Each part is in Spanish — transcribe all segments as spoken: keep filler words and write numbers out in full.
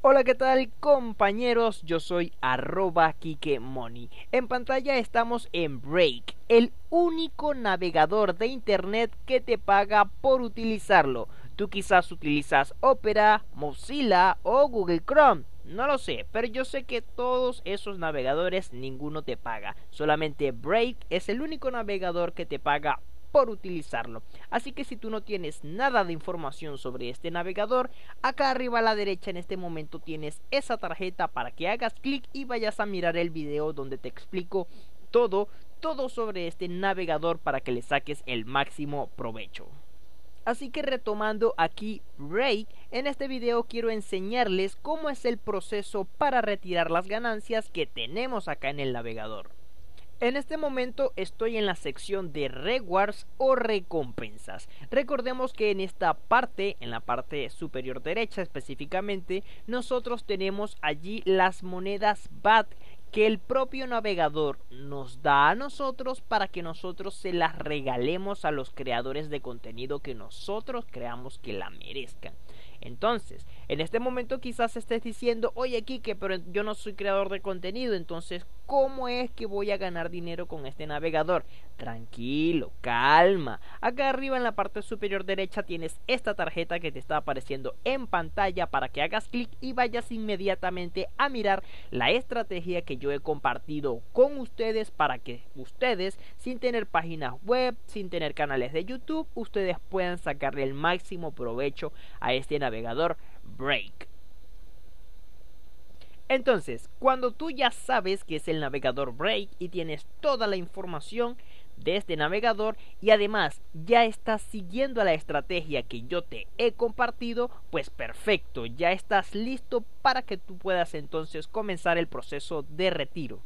Hola, ¿qué tal, compañeros? Yo soy arroba Kikemoni. En pantalla estamos en Break, el único navegador de internet que te paga por utilizarlo. Tú quizás utilizas Opera, Mozilla o Google Chrome. No lo sé, pero yo sé que todos esos navegadores ninguno te paga. Solamente Break es el único navegador que te paga por utilizarlo. Así que si tú no tienes nada de información sobre este navegador, acá arriba a la derecha en este momento tienes esa tarjeta para que hagas clic y vayas a mirar el video donde te explico todo, todo sobre este navegador para que le saques el máximo provecho. Así que retomando aquí Break, en este video quiero enseñarles cómo es el proceso para retirar las ganancias que tenemos acá en el navegador. En este momento estoy en la sección de rewards o recompensas. Recordemos que en esta parte, en la parte superior derecha específicamente, nosotros tenemos allí las monedas B A T que el propio navegador nos da a nosotros para que nosotros se las regalemos a los creadores de contenido que nosotros creamos que la merezcan. Entonces, en este momento quizás estés diciendo, oye Kike, pero yo no soy creador de contenido, entonces, ¿cómo es que voy a ganar dinero con este navegador? Tranquilo, calma. Acá arriba en la parte superior derecha tienes esta tarjeta que te está apareciendo en pantalla para que hagas clic y vayas inmediatamente a mirar la estrategia que yo he compartido con ustedes para que ustedes, sin tener páginas web, sin tener canales de YouTube, ustedes puedan sacarle el máximo provecho a este navegador Break. Entonces, cuando tú ya sabes que es el navegador Break y tienes toda la información de este navegador y además ya estás siguiendo la estrategia que yo te he compartido, pues perfecto, ya estás listo para que tú puedas entonces comenzar el proceso de retiro.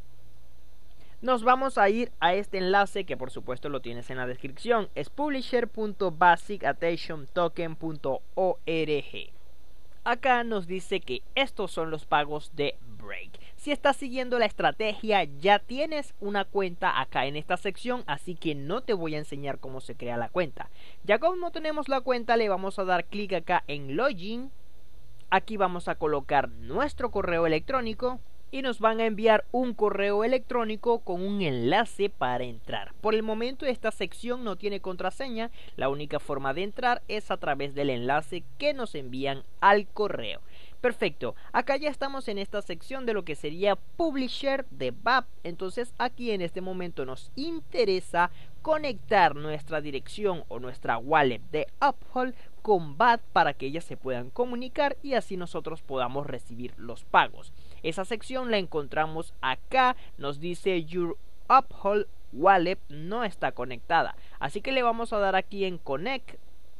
Nos vamos a ir a este enlace que por supuesto lo tienes en la descripción, es publisher punto basic attention token punto org. Acá nos dice que estos son los pagos de Break. Si estás siguiendo la estrategia, ya tienes una cuenta acá en esta sección, así que no te voy a enseñar cómo se crea la cuenta. Ya como tenemos la cuenta, le vamos a dar clic acá en Login. Aquí vamos a colocar nuestro correo electrónico y nos van a enviar un correo electrónico con un enlace para entrar. Por el momento esta sección no tiene contraseña, la única forma de entrar es a través del enlace que nos envían al correo. Perfecto, acá ya estamos en esta sección de lo que sería Publisher de B A P. Entonces aquí en este momento nos interesa conectar nuestra dirección o nuestra wallet de Uphold con B A T para que ellas se puedan comunicar y así nosotros podamos recibir los pagos. Esa sección la encontramos acá, nos dice Your Uphold Wallet no está conectada, así que le vamos a dar aquí en Connect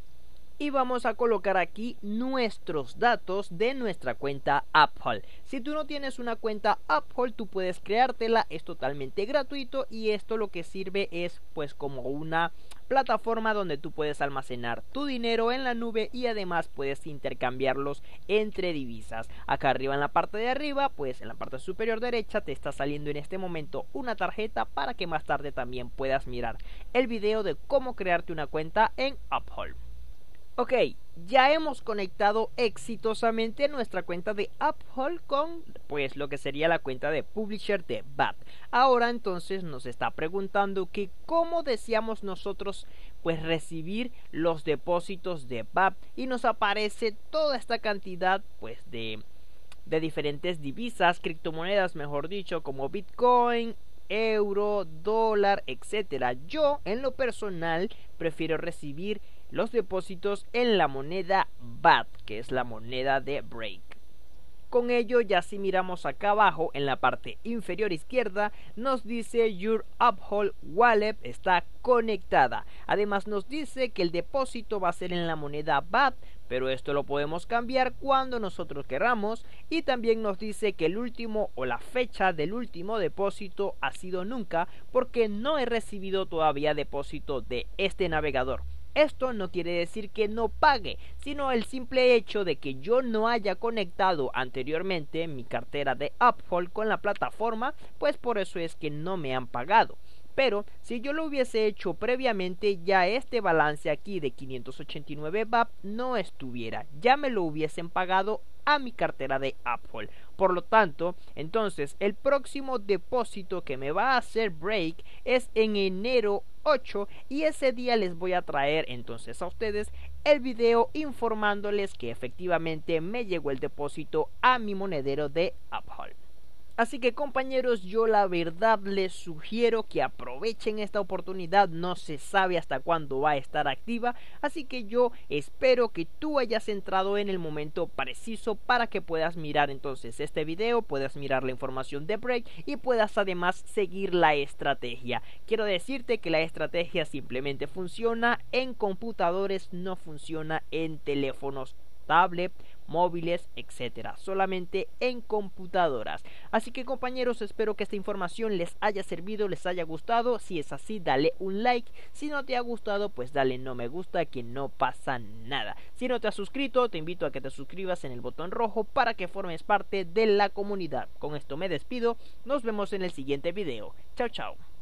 y vamos a colocar aquí nuestros datos de nuestra cuenta Uphold. Si tú no tienes una cuenta Uphold, tú puedes creártela, es totalmente gratuito y esto lo que sirve es pues como una plataforma donde tú puedes almacenar tu dinero en la nube y además puedes intercambiarlos entre divisas. Acá arriba en la parte de arriba, pues en la parte superior derecha te está saliendo en este momento una tarjeta para que más tarde también puedas mirar el video de cómo crearte una cuenta en Uphold. Ok, ya hemos conectado exitosamente nuestra cuenta de Uphold con pues lo que sería la cuenta de Publisher de B A T. Ahora entonces nos está preguntando que cómo deseamos nosotros pues recibir los depósitos de B A T y nos aparece toda esta cantidad pues de, de diferentes divisas, criptomonedas mejor dicho, como Bitcoin, euro, dólar, etcétera. Yo en lo personal prefiero recibir los depósitos en la moneda B A T, que es la moneda de Break. Con ello, ya si miramos acá abajo en la parte inferior izquierda, nos dice Your Uphold Wallet está conectada. Además nos dice que el depósito va a ser en la moneda B A T, pero esto lo podemos cambiar cuando nosotros queramos. Y también nos dice que el último o la fecha del último depósito ha sido nunca, porque no he recibido todavía depósito de este navegador. Esto no quiere decir que no pague, sino el simple hecho de que yo no haya conectado anteriormente mi cartera de Uphold con la plataforma, pues por eso es que no me han pagado. Pero si yo lo hubiese hecho previamente, ya este balance aquí de quinientos ochenta y nueve B A P no estuviera, ya me lo hubiesen pagado a mi cartera de Apple. Por lo tanto, entonces el próximo depósito que me va a hacer Break es en enero ocho, y ese día les voy a traer entonces a ustedes el video informándoles que efectivamente me llegó el depósito a mi monedero de Apple. Así que compañeros, yo la verdad les sugiero que aprovechen esta oportunidad, no se sabe hasta cuándo va a estar activa, así que yo espero que tú hayas entrado en el momento preciso para que puedas mirar entonces este video, puedas mirar la información de Break y puedas además seguir la estrategia. Quiero decirte que la estrategia simplemente funciona en computadores, no funciona en teléfonos, tablet, móviles, etcétera, solamente en computadoras. Así que compañeros, espero que esta información les haya servido, les haya gustado. Si es así, dale un like. Si no te ha gustado, pues dale no me gusta, que no pasa nada. Si no te has suscrito, te invito a que te suscribas en el botón rojo para que formes parte de la comunidad. Con esto me despido, nos vemos en el siguiente video. Chao, chao.